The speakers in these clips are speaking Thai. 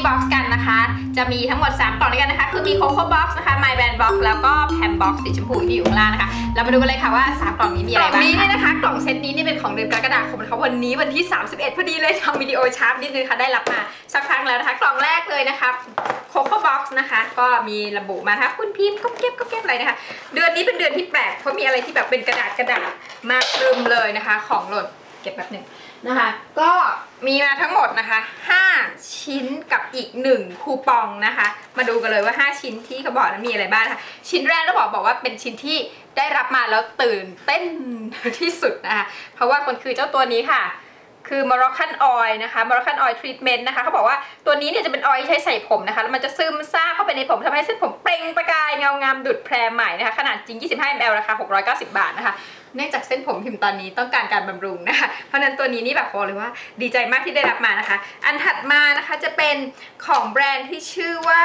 Box กันนะคะจะมีทั้งหมด3กล่องด้วยกันนะคะคือมี Coco Box นะคะ My Brand Box แล้วก็ Pam Box สีชมพูที่อยู่ข้างล่างนะคะเรามาดูกันเลยค่ะว่า3กล่องนี้มีอะไรบ้างกล่องนี้นี่นะคะกล่องเซตนี้นี่เป็นของเดือนกรกฎาคมนะคะวันนี้วันที่31พอดีเลยทำวิดีโอชาร์ปนิดนึงค่ะได้รับมาสักครั้งแล้วนะคะกล่องแรกเลยนะคะCoco Box นะคะก็มีระบุมานะคะคุณพิมพ์ก็เก็บอะไรนะคะเดือนนี้เป็นเดือนที่แปลกเพราะมีอะไรที่แบบเป็นกระดาษมากรึมเลยนะคะของหล่นเก็บแบบหนึ่งนะคะก็มีมาทั้งหมดนะคะ5ชิ้นกับอีก1คูปองนะคะมาดูกันเลยว่า5ชิ้นที่เขาบอกนั้นมีอะไรบ้างนะคะชิ้นแรกต้องบอกว่าเป็นชิ้นที่ได้รับมาแล้วตื่นเต้นที่สุดนะคะเพราะว่ามันคือเจ้าตัวนี้ค่ะคือ Moroccan Oil นะคะ Moroccan Oil Treatment นะคะเขาบอกว่าตัวนี้เนี่ยจะเป็นออยล์ใช้ใส่ผมนะคะแล้วมันจะซึมซาบเข้าไปในผมทำให้เส้นผมเปล่งประกายเงางามดุจแพรใหม่นะคะขนาดจริง25 ml ราคา690 บาทนะคะเนื่องจากเส้นผมพิมพ์ตอนนี้ต้องการบำรุงนะคะเพราะนั้นตัวนี้นี่แบบบอกเลยว่าดีใจมากที่ได้รับมานะคะอันถัดมานะคะจะเป็นของแบรนด์ที่ชื่อว่า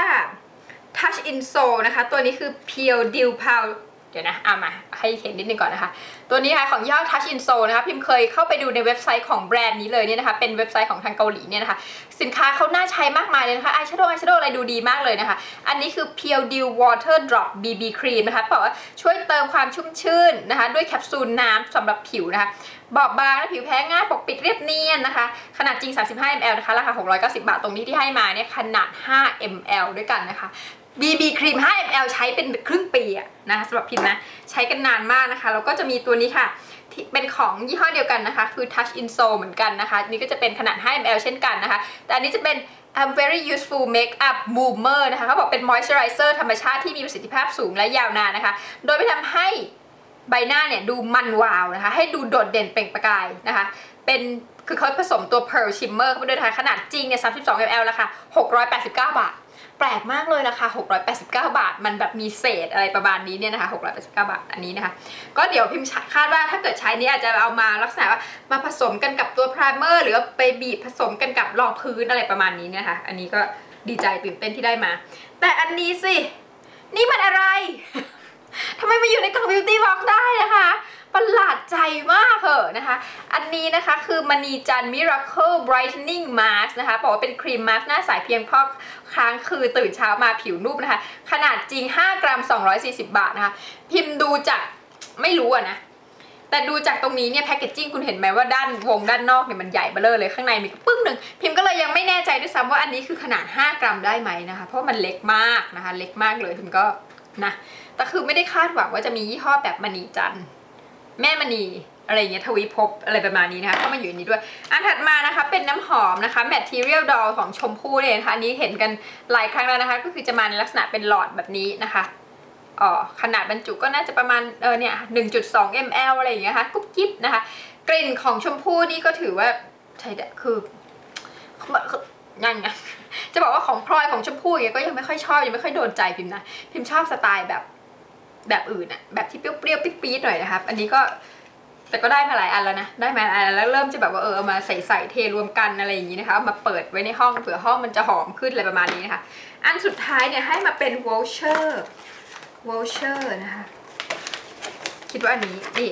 Touch in Soul นะคะตัวนี้คือ Pure Dew Powderเดี๋ยวนะเอามาให้เห็นนิดนึงก่อนนะคะตัวนี้ค่ะของยี่ห้อ Touch in Soul นะคะพิมเคยเข้าไปดูในเว็บไซต์ของแบรนด์นี้เลยเนี่ยนะคะเป็นเว็บไซต์ของทางเกาหลีเนี่ยนะคะสินค้าเขาน่าใช้มากมายเลยนะคะอายแชโดว์อะไรดูดีมากเลยนะคะอันนี้คือ Pure Dew Water Drop BB Cream นะคะบอกว่าช่วยเติมความชุ่มชื่นนะคะด้วยแคปซูลน้ำสำหรับผิวนะคะบอบบางและผิวแพ้ง่ายปกปิดเรียบเนียนนะคะขนาดจริง35 ml นะคะราคา690 บาทตรงนี้ที่ให้มาเนี่ยขนาด5 ml ด้วยกันนะคะBB ครีม 5 ml ใช้เป็นครึ่งปีอะนะคะสำหรับพิมพ์นะใช้กันนานมากนะคะแล้วก็จะมีตัวนี้ค่ะที่เป็นของยี่ห้อเดียวกันนะคะคือ Touch in Soul เหมือนกันนะคะนี่ก็จะเป็นขนาด5 ml เช่นกันนะคะแต่อันนี้จะเป็น very useful makeup boomer นะคะเขาบอกเป็น moisturizer ธรรมชาติที่มีประสิทธิภาพสูงและยาวนานนะคะโดยไปทำให้ใบหน้าเนี่ยดูมันวาวนะคะให้ดูโดดเด่นเปล่งประกายนะคะเป็นคือเขาผสมตัว Pearl Shimmer เข้าไปด้วยนะคะขนาดจริงเนี่ย32 ml ราคา689 บาทแปลกมากเลยราคา689 บาทมันแบบมีเศษอะไรประมาณนี้เนี่ยนะคะ689 บาทอันนี้นะคะก็เดี๋ยวพิมพ์คาดว่าถ้าเกิดใช้นี้อาจจะเอามาลักษณะว่ามาผสมกันกับตัวไพรเมอร์หรือไปบีบผสมกันกับรองพื้นอะไรประมาณนี้เนี่ยค่ะอันนี้ก็ดีใจตื่นเต้นที่ได้มาแต่อันนี้สินี่มันอะไร ทำไมมาอยู่ในกล่อง Beauty Box ได้นะคะประหลาดใจมากเหอะนะคะอันนี้นะคะคือมณีจันทร์ Miracle Brightening Mask นะคะบอกว่าเป็นครีมมาสก์หน้าใสเพียงพอค้างคือตื่นเช้ามาผิวนุ่มนะคะขนาดจริง5 กรัม240 บาทนะคะพิมพ์ดูจากไม่รู้อะนะแต่ดูจากตรงนี้เนี่ยแพคเกจจิ้งคุณเห็นไหมว่าด้านนอกเนี่ยมันใหญ่เบ้อเลยข้างในมีปึ้งหนึ่งพิมพ์ก็เลยยังไม่แน่ใจด้วยซ้ำว่าอันนี้คือขนาด5 กรัมได้ไหมนะคะเพราะมันเล็กมากนะคะเล็กมากเลยพิมพ์ก็นะแต่คือไม่ได้คาดหวังว่าจะมียี่ห้อแบบมณีจันทร์แม่มณีอะไรเงี้ยทวีภพอะไรประมาณนี้นะคะเข้ามาอยู่ในนี้ด้วยอันถัดมานะคะเป็นน้ำหอมนะคะ Material Doll ของชมพู่เนี่ยนะคะอันนี้เห็นกันหลายครั้งแล้วนะคะก็คือจะมาในลักษณะเป็นหลอดแบบนี้นะคะขนาดบรรจุก็น่าจะประมาณเนี่ย 1.2 ml อะไรอย่างเงี้ยค่ะกุ๊บกิ๊บนะคะกลิ่นของชมพู่นี่ก็ถือว่าใช้ได้คือยังไงจะบอกว่าของพลอยของชมพู่อย่างเงี้ยก็ยังไม่ค่อยชอบยังไม่ค่อยโดนใจพิมพ์นะพิมพ์ชอบสไตล์แบบอื่นอะแบบที่เปรี้ยวๆปี๊ดๆหน่อยนะคะอันนี้ก็แต่ก็ได้มาหลายอันแล้วนะได้มาหลายอันแล้วเริ่มจะแบบว่าเอามาใส่เทรวมกันอะไรอย่างนี้นะคะเอามาเปิดไว้ในห้องเผื่อห้องมันจะหอมขึ้นอะไรประมาณนี้นะคะอันสุดท้ายเนี่ยให้มาเป็น voucher นะคะคิดว่าอันนี้นี่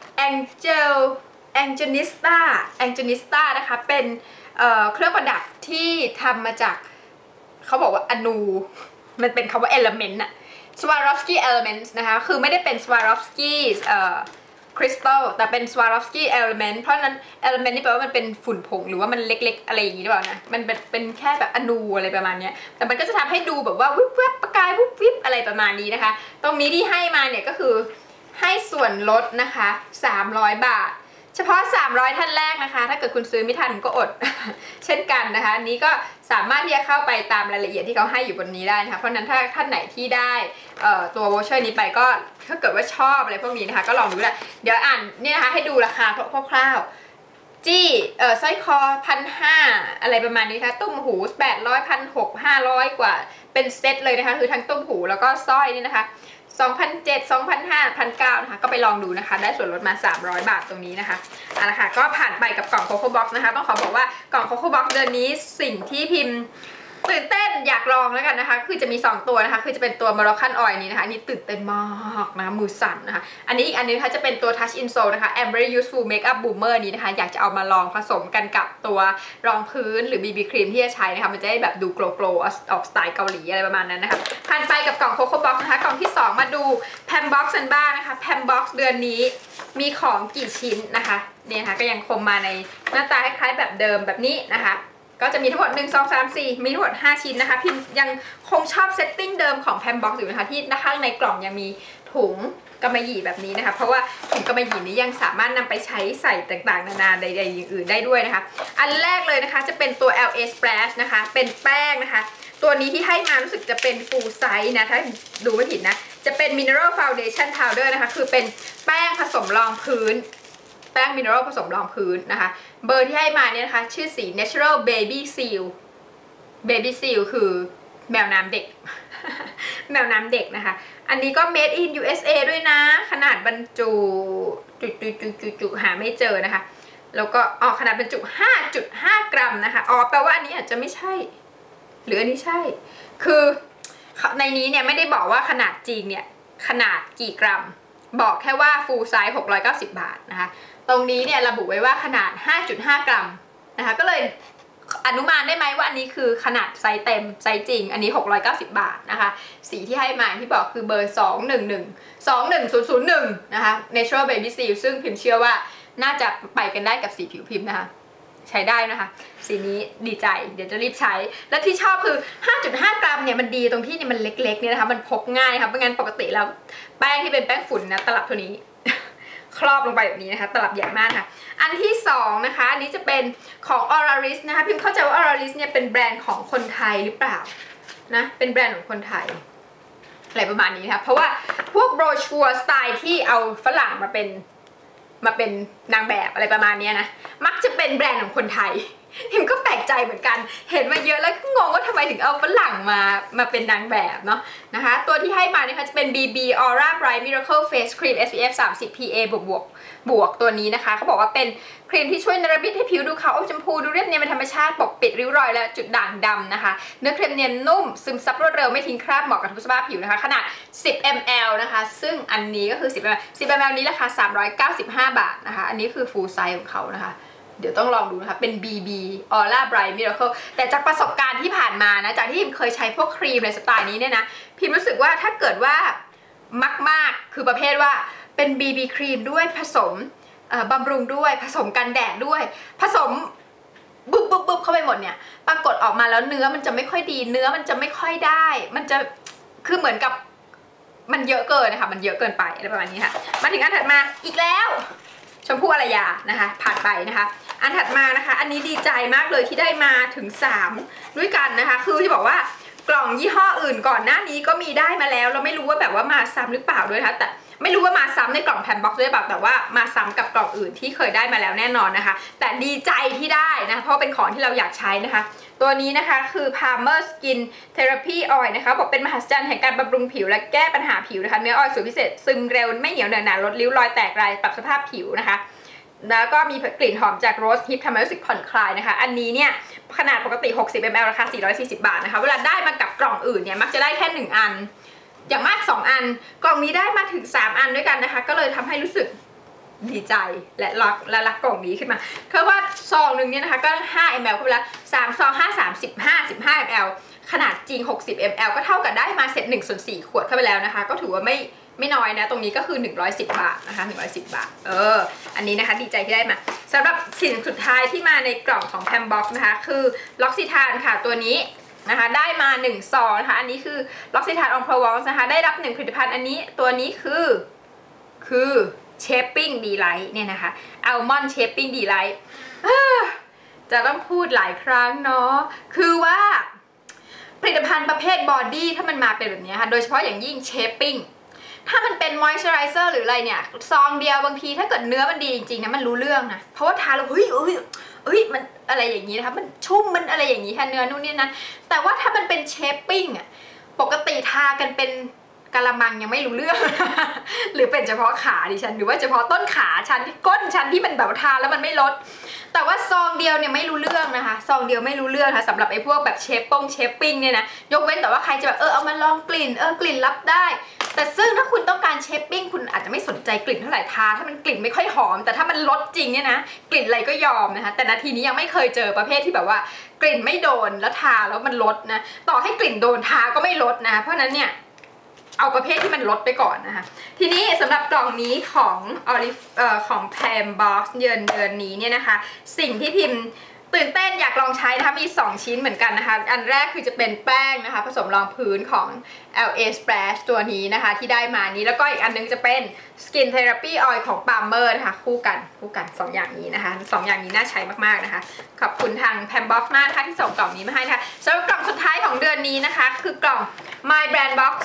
Angelista นะคะเป็นเครื่องประดับที่ทำมาจากเขาบอกว่าอนูมันเป็นคำว่า element อะSwarovski Elements นะคะคือไม่ได้เป็น Swarovski Crystal แต่เป็น Swarovski Element เพราะนั้น Element นี่แปลว่ามันเป็นฝุ่นผงหรือว่ามันเล็กๆอะไรอย่างนี้หรือเปล่านะมันเป็นแค่แบบอนูอะไรประมาณนี้แต่มันก็จะทำให้ดูแบบว่าวิบวับประกายวิบวิบอะไรประมาณนี้นะคะตรงนี้ที่ให้มาเนี่ยก็คือให้ส่วนลดนะคะ300 บาทเฉพาะ300ท่านแรกนะคะถ้าเกิดคุณซื้อไม่ทันก็อด เช่นกันนะคะอันนี้ก็สามารถที่จะเข้าไปตามรายละเอียดที่เขาให้อยู่บนนี้ได้นะคะเพราะนั้นถ้าท่านไหนที่ได้ตัววอเชอร์นี้ไปก็ถ้าเกิดว่าชอบอะไรพวกนี้นะคะก็ลองดูได้เดี๋ยวอ่านเนี่ยนะคะให้ดูราคาคร่าวๆจี้สร้อยคอ1,500อะไรประมาณนี้ค่ะตุ้มหู800 1,600 500 กว่าเป็นเซตเลยนะคะคือทั้งตุ้มหูแล้วก็สร้อยนี่นะคะ2,700 2,500 1,900นะคะก็ไปลองดูนะคะได้ส่วนลดมา300 บาทตรงนี้นะคะเอาละค่ะก็ผ่านไปกับกล่อง Coco Box นะคะต้องขอบอกว่ากล่อง Coco Box เดือนนี้สิ่งที่พิมพ์ตื่นเต้นอยากลองแล้วกันนะคะคือจะมี2ตัวนะคะคือจะเป็นตัว Moroccan Oil นี้นะคะอันนี้ตื่นเต้นมากนะมือสั่นนะคะอันนี้อีกอันนึงนะคะจะเป็นตัว Touch in Sol นะคะ I'm very useful makeup boomer นี้นะคะอยากจะเอามาลองผสมกันกับตัวรองพื้นหรือ BB ครีมที่จะใช้นะคะมันจะได้แบบดูโกลว์ออกสไตล์เกาหลีอะไรประมาณนั้นนะคะผ่านไปกับกล่อง Coco Box นะคะกล่องที่2มาดู Pam Box กันบ้างนะคะ Pam Box เดือนนี้มีของกี่ชิ้นนะคะเนี่ยนะคะก็ยังคงมาในหน้าตาคล้ายๆแบบเดิมแบบนี้นะคะก็จะมีทั้งหมด1 2 3 4มีทั้งหมด5ชิ้นนะคะพิมยังคงชอบเซตติ้งเดิมของ Pam Box อยู่นะคะที่ข้างในกล่องยังมีถุงกำมะหยี่แบบนี้นะคะเพราะว่าถุงกำมะหยี่นี้ยังสามารถนำไปใช้ใส่ต่างๆนานาใดๆอย่างอื่นได้ด้วยนะคะอันแรกเลยนะคะจะเป็นตัว LA Splash นะคะเป็นแป้งนะคะตัวนี้ที่ให้มารู้สึกจะเป็น full size นะถ้าดูไม่ผิดนะจะเป็น Mineral Foundation Powder นะคะคือเป็นแป้งผสมรองพื้นแป้งมินเนอรัลผสมรองพื้นนะคะเบอร์ที่ให้มาเนี่ยนะคะชื่อสี Natural Baby Seal Baby Seal คือแมวน้ำเด็ก แมวน้ำเด็กนะคะอันนี้ก็ Made in USA ด้วยนะขนาดบรรจุจุหาไม่เจอนะคะแล้วก็ขนาดบรรจุ 5.5 กรัมนะคะแปลว่าอันนี้อาจจะไม่ใช่หรืออันนี้ใช่คือในนี้เนี่ยไม่ได้บอกว่าขนาดจริงเนี่ยขนาดกี่กรัมบอกแค่ว่า full size 690 บาทนะคะตรงนี้เนี่ยระบุไว้ว่าขนาด 5.5 กรัมนะคะก็เลยอนุมานได้ไหมว่าอันนี้คือขนาดไซส์เต็มไซส์จริงอันนี้690 บาทนะคะสีที่ให้มาที่บอกคือเบอร์211 นะคะ Natural Baby Seal ซึ่งพิมพ์เชื่อว่าน่าจะไปกันได้กับสีผิวพิมพ์นะคะใช้ได้นะคะสีนี้ดีใจเดี๋ยวจะรีบใช้และที่ชอบคือ 5.5 กรัมเนี่ยมันดีตรงที่เนี่ยมันเล็กๆเนี่ยนะคะมันพกง่ายค่ะไม่งั้นปกติแล้วแป้งที่เป็นแป้งฝุ่นนะตลับเท่านี้ ครอบลงไปแบบนี้นะคะตลับใหญ่มากค่ะอันที่2นะคะอันนี้จะเป็นของ Auraris นะคะพิมเข้าใจว่า Auraris เนี่ยเป็นแบรนด์ของคนไทยหรือเปล่านะเป็นแบรนด์ของคนไทยอะไรประมาณนี้นะคะเพราะว่าพวกโบรชัวร์สไตล์ที่เอาฝรั่งมาเป็นนางแบบอะไรประมาณนี้นะมักจะเป็นแบรนด์ของคนไทยพิมก็แปลกใจเหมือนกันเห็นมาเยอะแล้วก็งงว่าทำไมถึงเอาฝรั่งมาเป็นนางแบบเนาะนะคะตัวที่ให้มาเนี่ยจะเป็น BB Aura Bright Miracle Face Cream SPF 30 PA บวกตัวนี้นะคะเขาบอกว่าเป็นครีมที่ช่วยเนรมิตให้ผิวดูขาวอมชมพูดูเรียบเนียนเป็นธรรมชาติปกปิดริ้วรอยและจุดด่างดำนะคะเนื้อครีมเนียนนุ่มซึมซับรวดเร็วไม่ทิ้งคราบเหมาะกับทุกสภาพผิวนะคะขนาด10 ml นะคะซึ่งอันนี้ก็คือ10 ml นี้ราคา395 บาทนะคะอันนี้คือ full size ของเขานะคะเดี๋ยวต้องลองดูนะคะเป็น BB Aura Bright Miracle แต่จากประสบการณ์ที่ผ่านมานะจากที่พิมเคยใช้พวกครีมในสไตล์นี้เนี่ยนะพิมรู้สึกว่าถ้าเกิดว่ามากๆคือประเภทว่าเป็น BB ครีมด้วยผสมบำรุงด้วยผสมกันแดดด้วยผสมบึ๊บเข้าไปหมดเนี่ยปรากฏออกมาแล้วเนื้อมันจะไม่ค่อยดีเนื้อมันจะไม่ค่อยได้มันจะคือเหมือนกับมันเยอะเกินนะคะมันเยอะเกินไปอะไรประมาณนี้ค่ะมาถึงอันถัดมาอีกแล้วชมพู่อารยานะคะผ่านไปนะคะอันถัดมานะคะอันนี้ดีใจมากเลยที่ได้มาถึง3ด้วยกันนะคะคือที่บอกว่ากล่องยี่ห้ออื่นก่อนหน้านี้ก็มีได้มาแล้วเราไม่รู้ว่าแบบว่ามาซ้ำหรือเปล่าด้วยนะคะแต่ไม่รู้ว่ามาซ้ำในกล่องแพมบ็อกซ์ด้วยแบบแต่ว่ามาซ้ำกับกล่องอื่นที่เคยได้มาแล้วแน่นอนนะคะแต่ดีใจที่ได้นะเพราะเป็นของที่เราอยากใช้นะคะตัวนี้นะคะคือ Palmer Skin Therapy Oil นะคะบอกเป็นมหัศจรรย์แห่งการบำรุงผิวและแก้ปัญหาผิวนะคะเนื้อออยล์สูตรพิเศษซึมเร็วไม่เหนียวเหนอะหนะลดริ้วรอยแตกลายปรับสภาพผิวนะคะแล้วก็มีกลิ่นหอมจากโรสฮิปทำให้รู้สึกผ่อนคลายนะคะอันนี้เนี่ยขนาดปกติ60 ml ราคา440 บาทนะคะเวลาได้มากับกล่องอื่นเนี่ยมักจะได้แค่1อันอย่างมาก2อันกล่องนี้ได้มาถึง3อันด้วยกันนะคะก็เลยทำให้รู้สึกดีใจและรักกล่องนี้ขึ้นมาเพราะว่าซองหนึ่งเนี่ยนะคะก็5 ml เข้าไปแล้ว3ซอง5 15 ml ขนาดจริง60 ml ก็เท่ากับได้มาเสร็จ1/4 ขวดเข้าไปแล้วนะคะก็ถือว่าไม่น้อยนะตรงนี้ก็คือ110 บาทนะคะ110 บาทอันนี้นะคะดีใจที่ได้มาสำหรับสิ่งสุดท้ายที่มาในกล่องของ Pam Box นะคะคือล็อกซิทานค่ะตัวนี้นะคะได้มา1ซองนะคะอันนี้คือล็อกซิทานอองพรวองส์นะคะได้รับ1ผลิตภัณฑ์อันนี้ตัวนี้คือShaping Delight เนี่ยนะคะ Almond Shaping Delight จะต้องพูดหลายครั้งเนาะคือว่าผลิตภัณฑ์ประเภทบอดี้ถ้ามันมาเป็นแบบนี้ค่ะโดยเฉพาะอย่างยิ่ง Shaping ถ้ามันเป็น Moisturizer หรืออะไรเนี่ยซองเดียวบางทีถ้าเกิดเนื้อมันดีจริงๆนะมันรู้เรื่องนะเพราะว่าทาแล้วเฮ้ยมันอะไรอย่างนี้นะคะมันชุ่มมันอะไรอย่างนี้ค่ะเนื้อนู่นนี่นั่นแต่ว่าถ้ามันเป็น Shaping อ่ะปกติทากันเป็นกะละมังยังไม่รู้เรื่อง หรือเป็นเฉพาะขาดิฉันหรือว่าเฉพาะต้นขาฉันที่ก้นฉันที่มันแบบทาแล้วมันไม่ลดแต่ว่าซองเดียวเนี่ยไม่รู้เรื่องนะคะซองเดียวไม่รู้เรื่องค่ะสำหรับไอ้พวกแบบเชฟปิ้งเนี่ยนะยกเว้นแต่ว่าใครจะแบบเอามาลองกลิ่นกลิ่นรับได้แต่ซึ่งถ้าคุณต้องการเชฟปิ้งคุณอาจจะไม่สนใจกลิ่นเท่าไหร่ทาถ้ามันกลิ่นไม่ค่อยหอมแต่ถ้ามันลดจริงเนี่ยนะกลิ่นอะไรก็ยอมนะคะแต่นาทีนี้ยังไม่เคยเจอประเภทที่แบบว่ากลิ่นไม่โดนแล้วทาแล้วมันลดนะต่อให้กลิ่นโดนทาก็ไม่ลดนะคะเพราะนั้นเนี่ยเอาประเภทที่มันลดไปก่อนนะคะทีนี้สำหรับกล่องนี้ของของแพมบ็อกซ์เดือนนี้เนี่ยนะคะสิ่งที่พิมพ์ตื่นเต้นอยากลองใช้นะคะมี2ชิ้นเหมือนกันนะคะอันแรกคือจะเป็นแป้งนะคะผสมรองพื้นของ LA Splash ตัวนี้นะคะที่ได้มานี้แล้วก็อีกอันนึงจะเป็น Skin Therapy Oil ของ Palmer นะคะคู่กัน2อย่างนี้นะคะ2อย่างนี้น่าใช้มากๆนะคะขอบคุณทาง Pambox มากที่ส่งกล่องนี้มาให้ค่ะสำหรับกล่องสุดท้ายของเดือนนี้นะคะคือกล่อง My Brand Box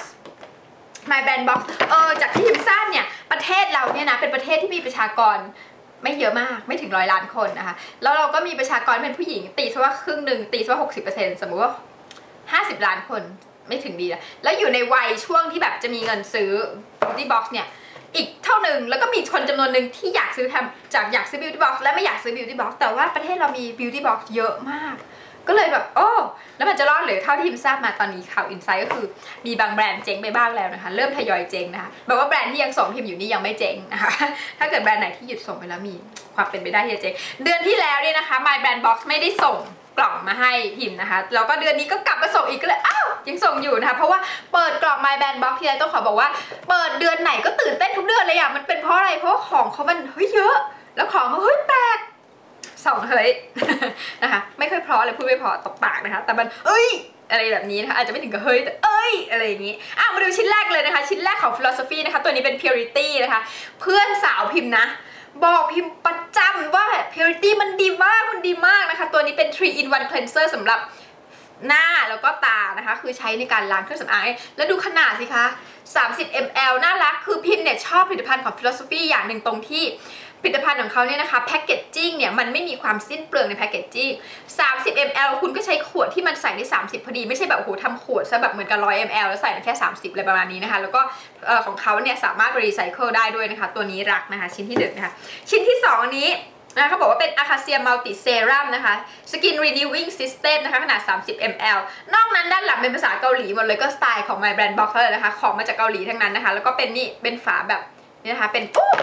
จากที่พิมพ์ทราบเนี่ยประเทศเราเนี่ยนะเป็นประเทศที่มีประชากรไม่เยอะมากไม่ถึง100 ล้านคนนะคะแล้วเราก็มีประชากรเป็นผู้หญิงตีซะว่าครึ่งหนึ่งตีซะว่า 60% สมมุติว่า50 ล้านคนไม่ถึงดีแล้วอยู่ในวัยช่วงที่แบบจะมีเงินซื้อ Beauty Box เนี่ยอีกเท่าหนึ่งแล้วก็มีคนจำนวนหนึ่งที่อยากซื้ออยากซื้อ Beauty Box และไม่อยากซื้อ Beauty Box แต่ว่าประเทศเรามี Beauty Box เยอะมากก็เลยแบบแล้วมันจะรอดหรือเท่าที่พิมทราบมาตอนนี้ข่าวอินไซด์ก็คือมีบางแบรนด์เจ๊งไปบ้างแล้วนะคะเริ่มทยอยเจ๊งนะคะแบบว่าแบรนด์ที่ยังส่งพิมอยู่นี่ยังไม่เจ๊งนะคะถ้าเกิดแบรนด์ไหนที่หยุดส่งไปแล้วมีความเป็นไปได้ที่จะเจ๊งเดือนที่แล้วเนี่ยนะคะ My Brand Box ไม่ได้ส่งกล่องมาให้พิมนะคะแล้วก็เดือนนี้ก็กลับมาส่งอีกก็เลยยังส่งอยู่นะคะเพราะว่าเปิดกล่อง My Brand Box ทีไรต้องขอบอกว่าเปิดเดือนไหนก็ตื่นเต้นทุกเดือนเลยอ่ะมันเป็นเพราะอะไรเพราะของเขามันเยอะแล้วของเขาแปลก2 เฮ้ย นะคะไม่ค่อยเพราะเลยพูดไม่พอตบปากนะคะแต่มันอะไรแบบนี้นะคะอาจจะไม่ถึงกับเฮ้ยแต่อะไรอย่างนี้มาดูชิ้นแรกเลยนะคะชิ้นแรกของ Philosophy นะคะตัวนี้เป็น Purity นะคะเพื่อนสาวพิมพ์นะบอกพิมพ์ประจำว่า Purity มันดีมากนะคะตัวนี้เป็น 3-in-1 cleanser สำหรับหน้าแล้วก็ตานะคะคือใช้ในการล้างเครื่องสำอางแล้วดูขนาดสิคะ30 ml น่ารักคือพิมพ์เนี่ยชอบผลิตภัณฑ์ของ Philosophy อย่างหนึ่งตรงที่ผลิตภัณฑ์ของเขาเนี่ยนะคะแพคเกจจิ้งเนี่ยมันไม่มีความสิ้นเปลืองในแพคเกจจิ้ง30 ml คุณก็ใช้ขวดที่มันใส่ได้30พอดีไม่ใช่แบบโอ้โหทำขวดซะแบบเหมือนกับ100 ml แล้วใส่แค่30อะไรประมาณนี้นะคะแล้วก็ของเขาเนี่ยสามารถรีไซเคิลได้ด้วยนะคะตัวนี้รักนะคะชิ้นที่1นะคะชิ้นที่2นี้นะเขาบอกว่าเป็น Acacia Multi Serum นะคะ Skin Renewing System นะคะขนาด30 ml นอกนั้นด้านหลังเป็นภาษาเกาหลีหมดเลยก็สไตล์ของ My Brand Box เลยนะคะของมาจากเกาหลีทั้งนั้นนะคะแล้วก็เป็นนี่เป็นฝาแบบนี่นะคะ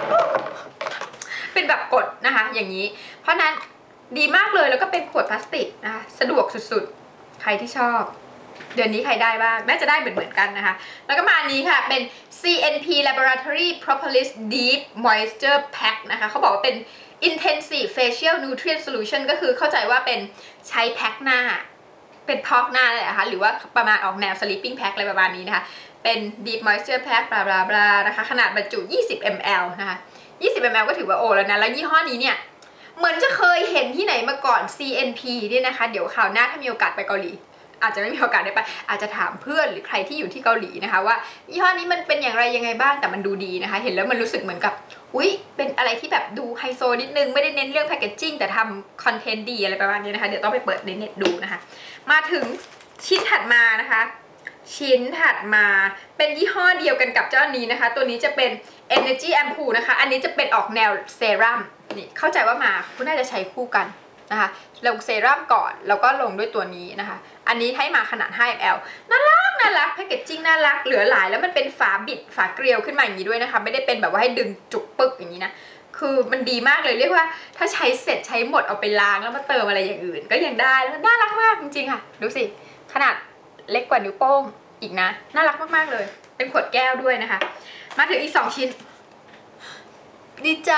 เป็นแบบกดนะคะอย่างนี้เพราะนั้นดีมากเลยแล้วก็เป็นขวดพลาสติกนะคะสะดวกสุดๆใครที่ชอบเดือนนี้ใครได้บ้างน่าจะได้เหมือนกันนะคะแล้วก็มาอันนี้ค่ะเป็น CNP Laboratory Propolis Deep Moisture Pack นะคะเขาบอกว่าเป็น Intensive Facial Nutrient Solution ก็คือเข้าใจว่าเป็นใช้แพ็คหน้าเป็นพอกหน้าเลยนะคะหรือว่าประมาณออกแนว Sleeping Pack อะไรประมาณนี้นะคะเป็น Deep Moisture Pack บลาบลาบลานะคะขนาดบรรจุ20 ml นะคะ20 ml ก็ถือว่าแล้วนะแล้วยี่ห้อนี้เนี่ยเหมือนจะเคยเห็นที่ไหนมาก่อน CNP เนี่ยนะคะเดี๋ยวคราวหน้าถ้ามีโอกาสไปเกาหลีอาจจะไม่มีโอกาสได้ไปอาจจะถามเพื่อนหรือใครที่อยู่ที่เกาหลีนะคะว่ายี่ห้อนี้มันเป็นอย่างไรยังไงบ้างแต่มันดูดีนะคะเห็นแล้วมันรู้สึกเหมือนกับเป็นอะไรที่แบบดูไฮโซนิดนึงไม่ได้เน้นเรื่องแพคเกจจิ้งแต่ทำคอนเทนต์ดีอะไรประมาณนี้นะคะเดี๋ยวต้องไปเปิดในเน็ตดูนะคะมาถึงชิ้นถัดมานะคะชิ้นถัดมาเป็นยี่ห้อเดียวกันกับเจ้านี้นะคะตัวนี้จะเป็น Energy Ampoule นะคะอันนี้จะเป็นออกแนวเซรั่มนี่เข้าใจว่ามาคุณน่าจะใช้คู่กันนะคะลงเซรั่มก่อนแล้วก็ลงด้วยตัวนี้นะคะอันนี้ให้มาขนาด 5ml น่ารักแพคเกจจิ้งน่ารักเหลือหลายแล้วมันเป็นฝาบิดฝาเกลียวขึ้นมาอย่างนี้ด้วยนะคะไม่ได้เป็นแบบว่าให้ดึงจุกปึ๊กอย่างนี้นะคือมันดีมากเลยเรียกว่าถ้าใช้เสร็จใช้หมดเอาไปล้างแล้วมาเติมอะไรอย่างอื่นก็ยังได้แล้วน่ารักมากจริงๆค่ะดูสิขนาดเล็กกว่านิ้วโป้งอีกนะน่ารักมากๆเลยเป็นขวดแก้วด้วยนะคะมาถึงอีก2ชิ้นดีใจ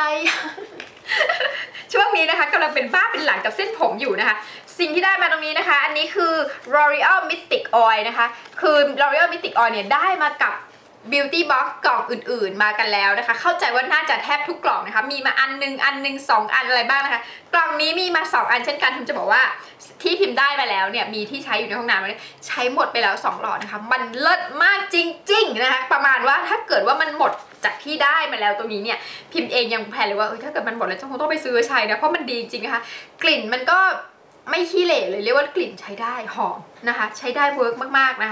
ช่วงนี้นะคะกำลังเป็นบ้าเป็นหลังกับเส้นผมอยู่นะคะสิ่งที่ได้มาตรงนี้นะคะอันนี้คือ L'Oreal Mystic Oil นะคะคือ L'Oreal Mystic Oil เนี่ยได้มากับ Beauty Box กล่องอื่นๆมากันแล้วนะคะเข้าใจว่าน่าจะแทบทุกกล่องนะคะมีมาอันนึง2 อันอะไรบ้างนะคะกล่องนี้มีมา2 อันเช่นกันพิมจะบอกว่าที่พิมพ์ได้มาแล้วเนี่ยมีที่ใช้อยู่ในห้องน้ำเลยใช้หมดไปแล้ว2 หลอดนะคะมันเลิศมากจริงๆนะคะประมาณว่าถ้าเกิดว่ามันหมดจากที่ได้มาแล้วตรงนี้เนี่ยพิมพ์เองยังแพลนเลยว่าถ้าเกิดมันหมดแล้วคงต้องไปซื้อใช้นะเพราะมันดีจริงๆนะคะกลิ่นมันก็ไม่ขี้เหร่เลยเรียกว่ากลิ่นใช้ได้หอมนะคะใช้ได้เวิร์กมากๆนะคะ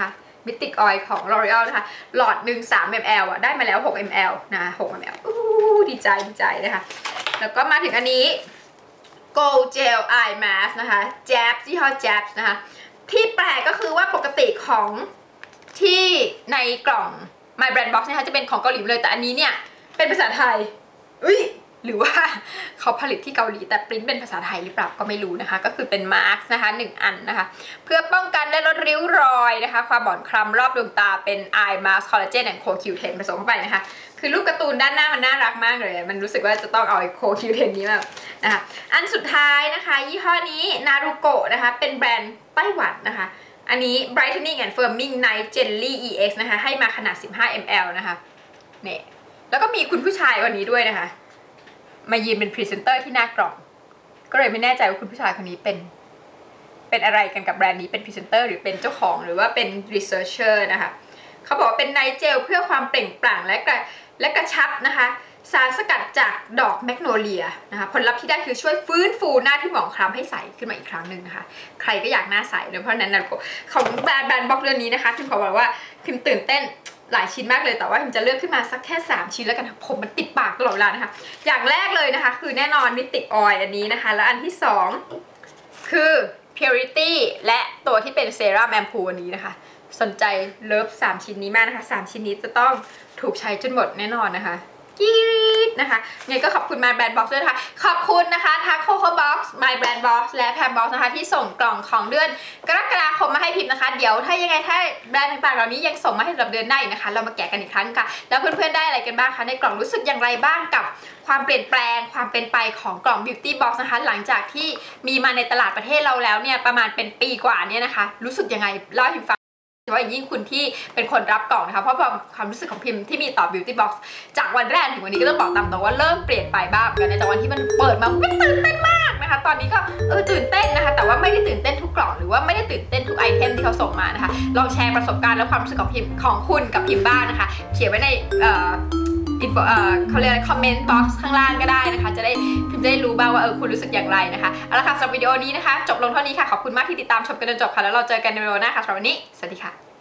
Mythic Oil ของ L'Oreal นะคะหลอดหนึ่ง3 ml อ่ะได้มาแล้ว6 ml นะ6 ml ดีใจนะคะแล้วก็มาถึงอันนี้ Gold Gel Eye Mask นะคะ Jabs ยี่ห้อ Jabs นะคะที่แปลกก็คือว่าปกติของที่ในกล่อง My Brand Box นะคะจะเป็นของเกาหลีเลยแต่อันนี้เนี่ยเป็นภาษาไทยหรือว่าเขาผลิตที่เกาหลีแต่ปริ้นเป็นภาษาไทยหรือเปล่าก็ไม่รู้นะคะก็คือเป็นมาร์กนะคะ1อันนะคะเพื่อป้องกันและลดริ้วรอยนะคะความบอดคล้ำรอบดวงตาเป็น Eye Mask Collagen and CoQ10 ผสมเข้าไปนะคะคือรูปการ์ตูนด้านหน้ามันน่ารักมากเลยมันรู้สึกว่าจะต้องเอาCoQ10 นี้มานะคะอันสุดท้ายนะคะยี่ห้อนี้ Naruko นะคะเป็นแบรนด์ไต้หวันนะคะอันนี้ Brightening and Firming Night Jelly EX นะคะให้มาขนาด15 ml นะคะเนี่ยแล้วก็มีคุณผู้ชายวันนี้ด้วยนะคะมายืนเป็นพรีเซนเตอร์ที่หน้ากล่องก็เลยไม่แน่ใจว่าคุณผู้ชายคนนี้เป็นอะไรกันกับแบรนด์นี้เป็นพรีเซนเตอร์หรือเป็นเจ้าของหรือว่าเป็นรีเสิร์ชเชอร์นะคะเขาบอกว่าเป็นไนท์เจลเพื่อความเปล่งปลั่งและกระชับนะคะสารสกัดจากดอกแมกโนเลียนะคะผลลัพธ์ที่ได้คือช่วยฟื้นฟูหน้าที่หมองคล้ำให้ใสขึ้นมาอีกครั้งหนึ่งนะคะใครก็อยากหน้าใสเลยเพราะนั้นของแบรนด์บล็อกเดือนนี้นะคะพิมขอบอกว่าพิมตื่นเต้นหลายชิ้นมากเลยแต่ว่าพิมจะเลือกขึ้นมาสักแค่3ชิ้นแล้วกันผมมันติดปากตลอดเวลานะคะอย่างแรกเลยนะคะคือแน่นอน Mythic Oil อันนี้นะคะแล้วอันที่2คือ Purity และตัวที่เป็นเซรั่มแอมพูอันนี้นะคะสนใจเลิฟ3ชิ้นนี้มากนะคะ3ชิ้นนี้จะต้องถูกใช้จนหมดแน่นอนนะคะกีดนะคะเนี่ยก็ขอบคุณ My Brand Box ด้วยนะคะขอบคุณนะคะทั้ง Coco Box My Brand Box และ Pam Box นะคะที่ส่งกล่องของเดือนกรกฎาคมมาให้พิมพ์นะคะเดี๋ยวถ้าแบรนด์ต่างๆเหล่านี้ยังส่งมาให้สำหรับเดือนหน้าอีกนะคะเรามาแกะกันอีกครั้งค่ะแล้วเพื่อนๆได้อะไรกันบ้างคะในกล่องรู้สึกอย่างไรบ้างกับความเปลี่ยนแปลงความเป็นไปของกล่อง Beauty Box นะคะหลังจากที่มีมาในตลาดประเทศเราแล้วเนี่ยประมาณเป็นปีกว่าเนี่ยนะคะรู้สึกยังไงเล่าให้พิมพ์ฟังแต่ว่ายิ่งคุณที่เป็นคนรับกล่องนะคะเพราะความรู้สึกของพิมพ์ที่มีต่อ Beauty Box จากวันแรกถึงวันนี้ก็ต้องบอกตามตรงว่าเริ่มเปลี่ยนไปบ้างกันในแต่วันที่มันเปิดมาก็ตื่นเต้นมากนะคะตอนนี้ก็ตื่นเต้นนะคะแต่ว่าไม่ได้ตื่นเต้นทุกกล่องหรือว่าไม่ได้ตื่นเต้นทุกไอเทมที่เขาส่งมานะคะลองแชร์ประสบการณ์และความรู้สึกของพิมพ์ของคุณกับพิมพ์บ้างนะคะเขียนไว้ในเขาเรียกอะไรคอมเมนต์บ็อกซ์ข้างล่างก็ได้นะคะพิมจะได้รู้บ้างว่าคุณรู้สึกอย่างไรนะคะเอาละค่ะสำหรับวิดีโอนี้นะคะจบลงเท่านี้ค่ะขอบคุณมากที่ติดตามชมกันจนจบค่ะแล้วเราเจอกันในวิดีโอหน้าค่ะสำหรับวันนี้สวัสดีค่ะ